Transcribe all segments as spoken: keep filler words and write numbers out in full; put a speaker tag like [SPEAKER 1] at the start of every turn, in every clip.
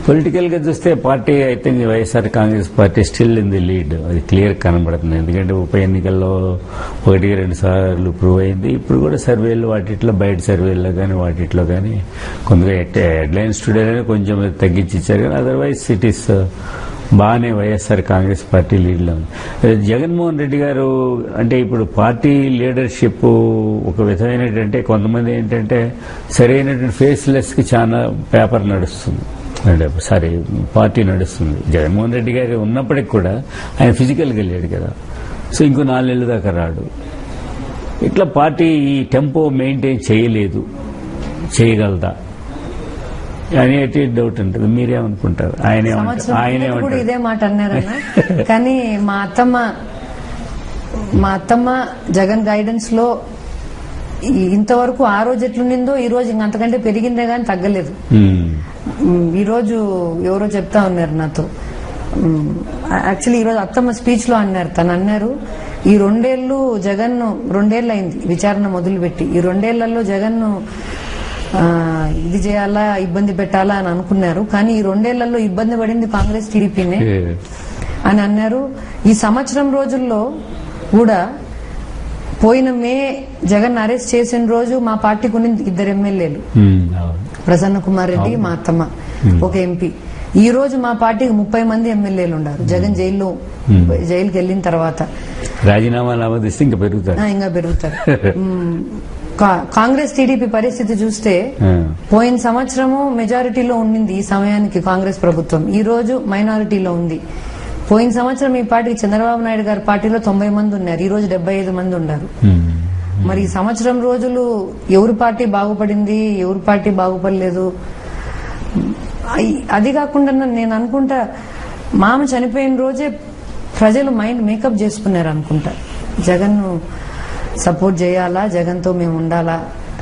[SPEAKER 1] Political గా చూస్తే party I think YSR Congress party still in the lead, అది క్లియర్ కనబడుతుంది. ఎందుకంటే ఉప ఎన్నికల్లో ఒకటికి రెండు సార్లు ప్రూవ్ అయింది. ఇప్పుడు కూడా సర్వేలు వాటిట్లో బయట సర్వేల్లో కానీ వాటిట్లో కానీ కొంతగా హెడ్లైన్స్ టుడేనే కొంచెం తగ్గించి ఇచ్చారు, కానీ అదర్వైజ్ ఇట్ ఈస్ బాగానే వైఎస్ఆర్ కాంగ్రెస్ పార్టీ లీడ్లో ఉంది. జగన్మోహన్ రెడ్డి గారు అంటే ఇప్పుడు పార్టీ లీడర్షిప్ ఒక విధమైనటువంటి కొంతమంది ఏంటంటే సరైనటువంటి ఫేస్లెస్ కి చాలా పేపర్ నడుస్తుంది, అంటే సారీ పార్టీ నడుస్తుంది. జగన్మోహన్ రెడ్డి గారు ఉన్నప్పటికి కూడా ఆయన ఫిజికల్గా లేడు కదా, సో ఇంకో నాలుగేళ్ల దాకా రాడు. ఇట్లా పార్టీ ఈ టెంపో మెయింటైన్ చేయలేదు, చేయగలదా అనేది డౌట్ ఉంటుంది. మీరేమనుకుంటారు? ఆయనే ఆయనే
[SPEAKER 2] ఇదే మాట అన్నారన్న. కానీ మా అత్తమ్మ మా అత్తమ్మ జగన్ గైడెన్స్ లో ఇంతవరకు ఆ రోజు ఎట్లుండిందో ఈ రోజు ఇంకంతకంటే పెరిగిందే గాని తగ్గలేదు. ఈ రోజు ఎవరో చెప్తా ఉన్నారు నాతో, యాక్చువల్లీ ఈ రోజు అత్తమ్మ స్పీచ్ లో అన్నారు, తను అన్నారు ఈ రెండేళ్లు జగన్ రెండేళ్లు అయింది విచారణ మొదలుపెట్టి, ఈ రెండేళ్లలో జగన్ ఇది చేయాలా ఇబ్బంది పెట్టాలా అని అనుకున్నారు, కానీ ఈ రెండేళ్లలో ఇబ్బంది పడింది కాంగ్రెస్ టీడీపీనే అని అన్నారు. ఈ సంవత్సరం రోజుల్లో కూడా పోయిన మే జగన్ అరెస్ట్ చేసిన రోజు మా పార్టీకి ఉన్న ఇద్దరు ఎమ్మెల్యేలు, ప్రసన్న కుమార్ రెడ్డి మా అత్తమ్మ ఒక ఎంపీ. ఈ రోజు మా పార్టీకి ముప్పై మంది ఎమ్మెల్యేలు ఉన్నారు. జగన్ జైల్లో జైలుకి వెళ్లిన తర్వాత
[SPEAKER 1] రాజీనామాలు ఇంకా పెరుగుతారు
[SPEAKER 2] ఇంకా పెరుగుతారు. కాంగ్రెస్ టీడీపీ పరిస్థితి చూస్తే పోయిన సంవత్సరము మెజారిటీలో ఉండింది, ఈ సమయానికి కాంగ్రెస్ ప్రభుత్వం ఈ రోజు మైనారిటీలో ఉంది. పోయిన సంవత్సరం ఈ పార్టీకి చంద్రబాబు నాయుడు గారి పార్టీలో తొంభై మంది ఉన్నారు, ఈ రోజు డెబ్బై ఐదు మంది ఉన్నారు. మరి ఈ సంవత్సరం రోజులు ఎవరి పార్టీ బాగుపడింది, ఎవరి పార్టీ బాగుపడలేదు? అది కాకుండా నేను అనుకుంటా మామ చనిపోయిన రోజే ప్రజలు మైండ్ మేకప్ చేసుకున్నారు అనుకుంటా, జగన్ సపోర్ట్ చేయాలా, జగన్ తో మేము ఉండాలా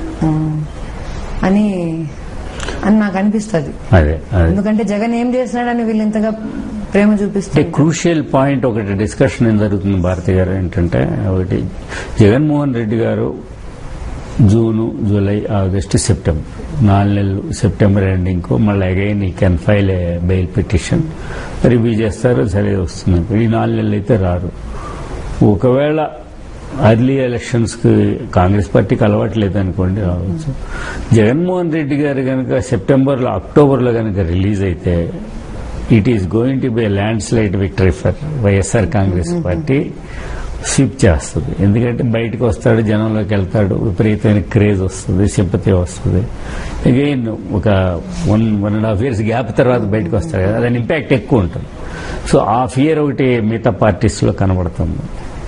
[SPEAKER 2] అని అని నాకు అనిపిస్తుంది. ఎందుకంటే జగన్ ఏం చేస్తున్నాడని వీళ్ళు ఇంతగా ప్రేమ చూపిస్తే
[SPEAKER 1] క్రూషియల్ పాయింట్ ఒకటి డిస్కషన్ ఏం జరుగుతుంది భారతి గారు ఏంటంటే, ఒకటి జగన్మోహన్ రెడ్డి గారు జూను జూలై ఆగస్టు సెప్టెంబర్ నాలుగు నెలలు, సెప్టెంబర్ ఎండింగ్ కు మళ్ళీ అగైన్ ఈ can file a bail petition review చేస్తారు, సరే వస్తుంది. ఈ నాలుగు నెలలు అయితే రారు. ఒకవేళ అర్లీ ఎలక్షన్స్ కి కాంగ్రెస్ పార్టీకి అలవాట్లేదు అనుకోండి రావచ్చు. జగన్మోహన్ రెడ్డి గారు కనుక సెప్టెంబర్ లో అక్టోబర్ లో కనుక రిలీజ్ అయితే it is going to be landslide victory for YSR Congress party. Sweep చేస్తుంది, ఎందుకంటే బయటకు వస్తాడు, జనంలోకి వెళ్తాడు, విపరీతమైన క్రేజ్ వస్తుంది, సింపతి వస్తుంది. అగైన్ ఒక one one and half years gap తర్వాత బయటకు వస్తాడు కదా, దాని ఇంపాక్ట్ ఎక్కువ ఉంటుంది. సో ఆ ఫియర్ ఒకటి మిగతా పార్టీస్ లో కనబడుతుంది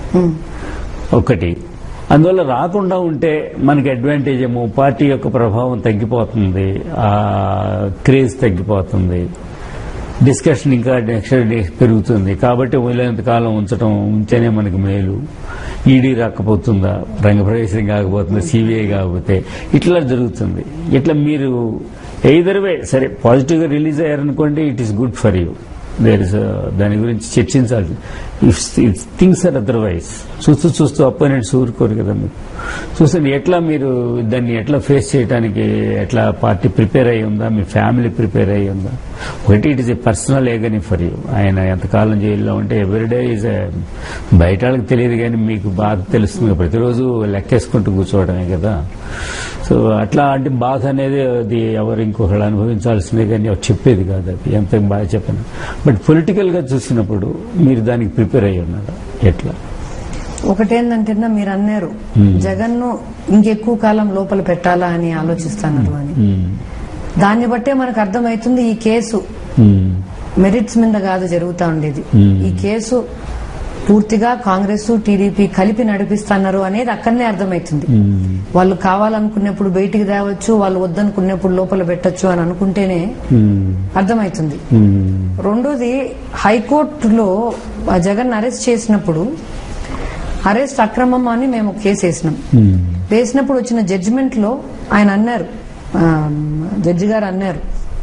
[SPEAKER 1] ఒకటి. అందువల్ల రాకుండా ఉంటే మనకి అడ్వాంటేజ్ ఏమో, పార్టీ యొక్క ప్రభావం తగ్గిపోతుంది, ఆ క్రేజ్ తగ్గిపోతుంది, డిస్కషన్ ఇంకా నెక్స్ట్ డే పెరుగుతుంది. కాబట్టి వీలైనంత కాలం ఉంచడం ఉంటేనే మనకి మేలు. ఈడీ రాకపోతుందా, రంగప్రవేశం కాకపోతుందా, సిబిఐ కాకపోతే ఇట్లా జరుగుతుంది. ఇట్లా మీరు ఎయిదర్ వే సరే పాజిటివ్ గా రిలీజ్ అయ్యారనుకోండి, it is good for you. There is దాని గురించి చర్చించాలి. ఇఫ్ థింగ్స్ ఆర్ అదర్వైజ్ చూస్తూ చూస్తూ అపోనెంట్స్ ఊరుకోరు కదా మీరు చూస్తే ఎట్లా మీరు దాన్ని ఎట్లా ఫేస్ చేయడానికి ఎట్లా పార్టీ ప్రిపేర్ అయ్యి ఉందా, మీ ఫ్యామిలీ ప్రిపేర్ అయ్యి ఉందా? ఒకటి it is a personal agony for you. ఆయన ఎంతకాలం జైల్లో ఉంటే ఎవ్రీడే ఈజ్ బయట వాళ్ళకి తెలియదు కానీ మీకు బాగా తెలుస్తుంది, ప్రతిరోజు లెక్కేసుకుంటూ కూర్చోవడమే కదా. సో అట్లా అంటే బాధ అనేది అది ఎవరు ఇంకొకళ్ళు అనుభవించాల్సిందే కానీ చెప్పేది కాదు, అది ఎంత బాగా చెప్పను. బట్ పొలిటికల్ గా చూసినప్పుడు మీరు దానికి ప్రిపేర్ అయ్యి ఉన్నారా ఎట్లా?
[SPEAKER 2] ఒకటేందంటే మీరు అన్నారు జగన్ ను ఇంకెక్కువ కాలం లోపల పెట్టాలా అని ఆలోచిస్తున్నారు అని. దాన్ని బట్టే మనకు అర్థమవుతుంది ఈ కేసు మెరిట్స్ మీద కాదు జరుగుతూ ఉండేది. ఈ కేసు పూర్తిగా కాంగ్రెస్ టీడీపీ కలిపి నడిపిస్తున్నారు అనేది అక్కడనే అర్థమవుతుంది. వాళ్ళు కావాలనుకున్నప్పుడు బయటికి రావచ్చు, వాళ్ళు వద్దనుకున్నప్పుడు లోపల పెట్టచ్చు అని అనుకుంటేనే అర్థమవుతుంది. రెండోది, హైకోర్టులో జగన్ అరెస్ట్ చేసినప్పుడు అరెస్ట్ అక్రమం అని మేము కేసు వేసినాం. వేసినప్పుడు వచ్చిన జడ్జిమెంట్ లో ఆయన అన్నారు, జడ్జి గారు అన్నారు,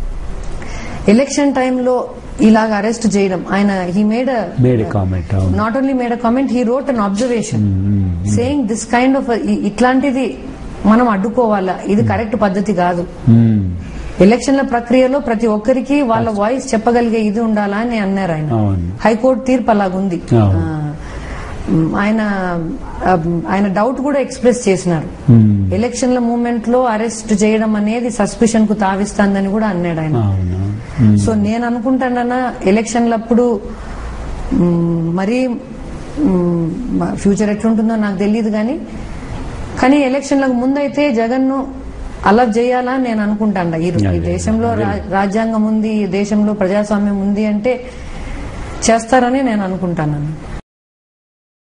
[SPEAKER 2] ఎలక్షన్ టైంలో ఇలాగ అరెస్ట్ చేయడం, ఆయన he made not only made a comment, he wrote an observation saying this kind of ఇట్లాంటిది మనం అడ్డుకోవాలా, ఇది కరెక్ట్ పద్ధతి కాదు.
[SPEAKER 1] ఉమ్.
[SPEAKER 2] ఎలక్షన్ల ప్రక్రియలో ప్రతి ఒక్కరికి వాళ్ళ వాయిస్ చెప్పగలిగే ఇది ఉండాలా అని అన్నారు ఆయన.
[SPEAKER 1] అవును.
[SPEAKER 2] హైకోర్టు తీర్పు అలాగుంది.
[SPEAKER 1] అవును.
[SPEAKER 2] ఆ, ఆయన ఆ, ఆయన డౌట్ కూడా ఎక్స్ప్రెస్ చేసినారు.
[SPEAKER 1] ఉమ్.
[SPEAKER 2] ఎలక్షన్ల మూమెంట్ లో అరెస్ట్ చేయడం అనేది సస్పిషన్ కు తావిస్తాందని కూడా అన్నాడు ఆయన.
[SPEAKER 1] అవును. ఉమ్.
[SPEAKER 2] సో నేను అనుకుంటానన్నా ఎలక్షన్లప్పుడు మ్, మరీ ఫ్యూచర్ ఎట్లుంటుందో నాకు తెలియదు కానీ కానీ ఎలక్షన్లకు ముందైతే జగన్ ను అలా చేయాలా అని నేను అనుకుంటాను. ఈ ఈ దేశంలో రా- రాజ్యాంగం ఉంది, ఈ దేశంలో ప్రజాస్వామ్యం ఉంది అంటే చేస్తారని నేను అనుకుంటాను.